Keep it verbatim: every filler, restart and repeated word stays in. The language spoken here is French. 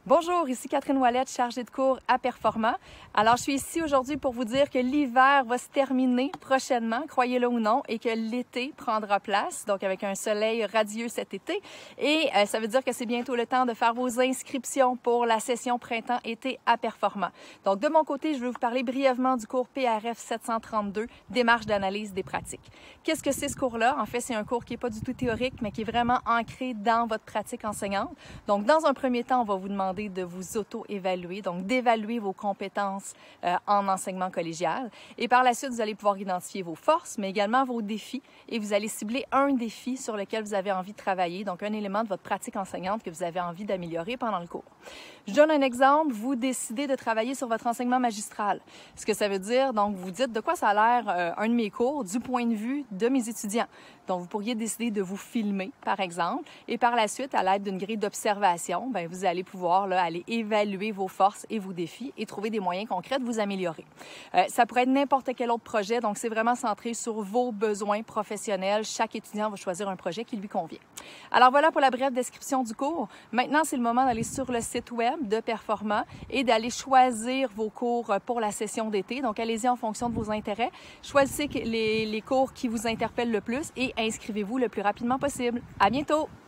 Bonjour, ici Catherine Ouellette, chargée de cours à Performant. Alors, je suis ici aujourd'hui pour vous dire que l'hiver va se terminer prochainement, croyez-le ou non, et que l'été prendra place, donc avec un soleil radieux cet été. Et euh, ça veut dire que c'est bientôt le temps de faire vos inscriptions pour la session printemps-été à Performant. Donc, de mon côté, je vais vous parler brièvement du cours P R F sept cent trente-deux, démarche d'analyse des pratiques. Qu'est-ce que c'est ce cours-là? En fait, c'est un cours qui n'est pas du tout théorique, mais qui est vraiment ancré dans votre pratique enseignante. Donc, dans un premier temps, on va vous demander de vous auto-évaluer, donc d'évaluer vos compétences euh, en enseignement collégial. Et par la suite, vous allez pouvoir identifier vos forces, mais également vos défis. Et vous allez cibler un défi sur lequel vous avez envie de travailler, donc un élément de votre pratique enseignante que vous avez envie d'améliorer pendant le cours. Je donne un exemple. Vous décidez de travailler sur votre enseignement magistral. Ce que ça veut dire, donc, vous dites de quoi ça a l'air euh, un de mes cours du point de vue de mes étudiants. Donc, vous pourriez décider de vous filmer, par exemple, et par la suite, à l'aide d'une grille d'observation, bien, vous allez pouvoir là, aller évaluer vos forces et vos défis et trouver des moyens concrets de vous améliorer. Euh, ça pourrait être n'importe quel autre projet, donc c'est vraiment centré sur vos besoins professionnels. Chaque étudiant va choisir un projet qui lui convient. Alors voilà pour la brève description du cours. Maintenant, c'est le moment d'aller sur le site web de Performant et d'aller choisir vos cours pour la session d'été. Donc, allez-y en fonction de vos intérêts. Choisissez les, les cours qui vous interpellent le plus et inscrivez-vous le plus rapidement possible. À bientôt!